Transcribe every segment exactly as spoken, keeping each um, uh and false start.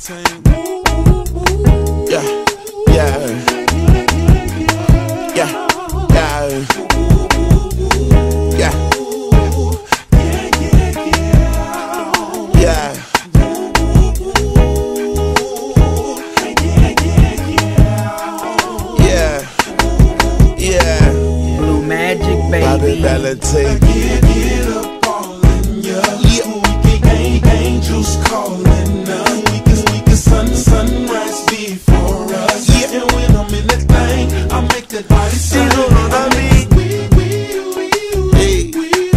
Yeah, yeah, yeah, yeah, yeah, yeah. Yeah, yeah. Blue Magic, baby. Bobby Valentine. Get, get up all in ya. Yeah. We can angels calling us. We can, we can sun, sunrise before us. Yeah. And when I'm in that thing, I make that body sing. You know what I mean? Hey,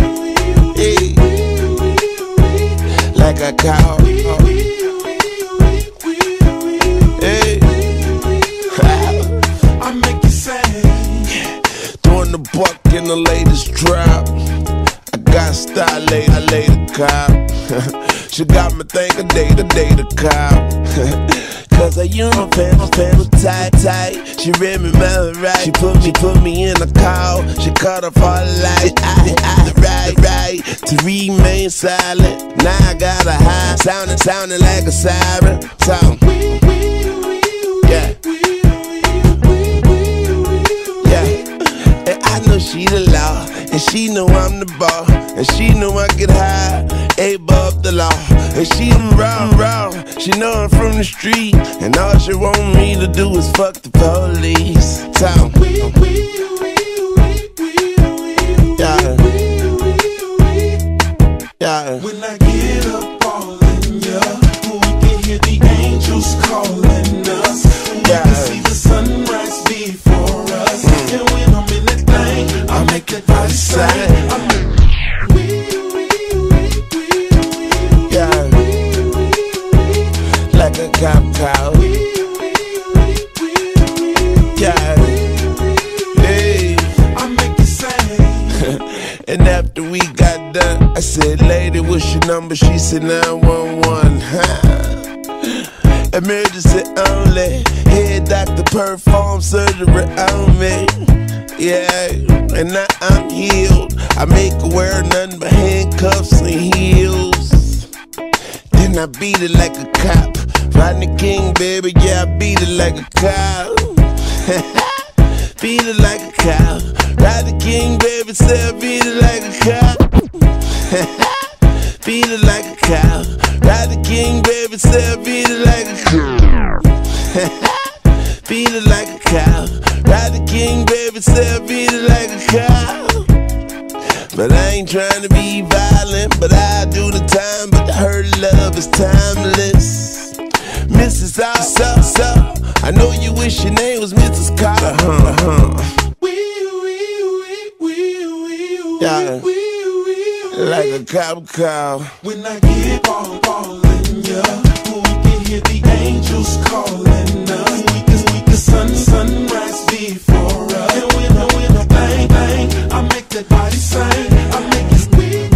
hey. Like a cow. Hey. I make you sing. Throwing the buck in the latest drop. I got style, late, I lay the cop. She got me thinking day to day the cop. Cause her uniform was tight, tight. She read me my right. She put me, put me in a call. She cut off all the lights. I, I, right, right. To remain silent. Now I got a high. Sounding, sounding like a siren. Sound. Yeah. I know she the law, and she know I'm the ball, and she know I get high, above the law, and she raw, raw. She know I'm from the street, and all she want me to do is fuck the police. Town. Yeah. Yeah. When I get up all in ya, we can hear the angels calling us. We Yeah. can see the sunrise before us. Mm. And when I'm in that thing, I make that body sing. Yeah. Like a cop cow. Yeah. Hey. I make you sing. And after we got done, I said, lady, what's your number? She said nine one one. Emergency only. Head doctor perform surgery on me. Yeah, and now I'm healed. I make her wear nothing but handcuffs and heels. Then I beat it like a cop. Rodney King, baby, yeah, I beat it like a cop. Beat it like a cop. Rodney King, baby, say I beat it like a cop. Beat it like a cop. Rodney King, baby, say I beat it like a cop. Beat it like a cow. Rodney King, baby, say I beat it like a cow. But I ain't trying to be violent, but I do the time. But her love is timeless. Missus Awesome, so I know you wish your name was Missus Carter. Uh-huh, uh-huh. Yeah, like a cop cow. When I get all, all in ya, we can hear the angels calling us. We can, we can sun, sunrise before us. And when I, when I bang, bang, I make that body sing. I make it squeak,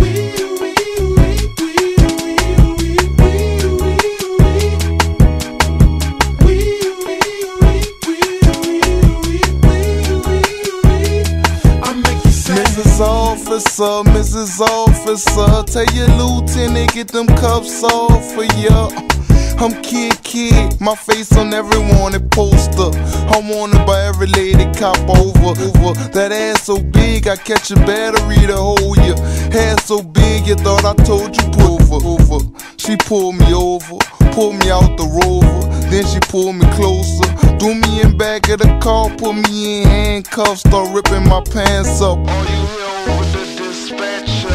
I make it sing. Missus Officer, Missus Officer, tell your lieutenant get them cuffs off for ya. I'm Kid Kid, my face on every wanted poster. I'm wanted by every lady cop over, over. That ass so big, I catch a battery to hold ya. Hair so big, you thought I told you pull over, over. She pulled me over, pulled me out the Rover. Then she pulled me closer, threw me in back of the car, put me in handcuffs, start ripping my pants up. Are you here over the dispatcher?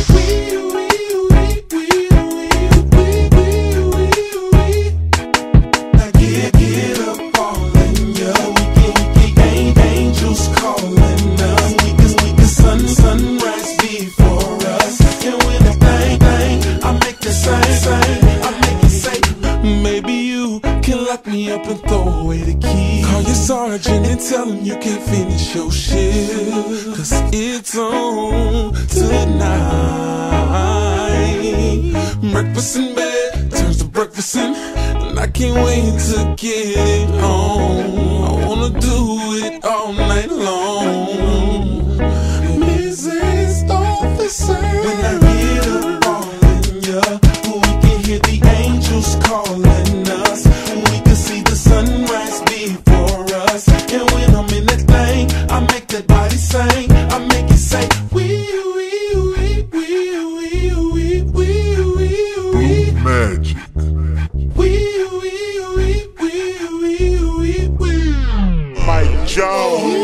Get up all in ya, we can, we can angels calling us. We can, we can sun, sunrise before us. And when I bang, bang, I make the same, same. I make it say, maybe you can lock me up and throw away the key. Call your sergeant and tell him you can't finish your shift, cause it's on tonight. Breakfast in bed turns to breakfast in, and I can't wait to get it home. I wanna do it all night long. Missus Officer, when I get up all in ya, we can hear the angels calling us.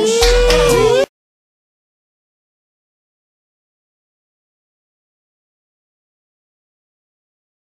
show.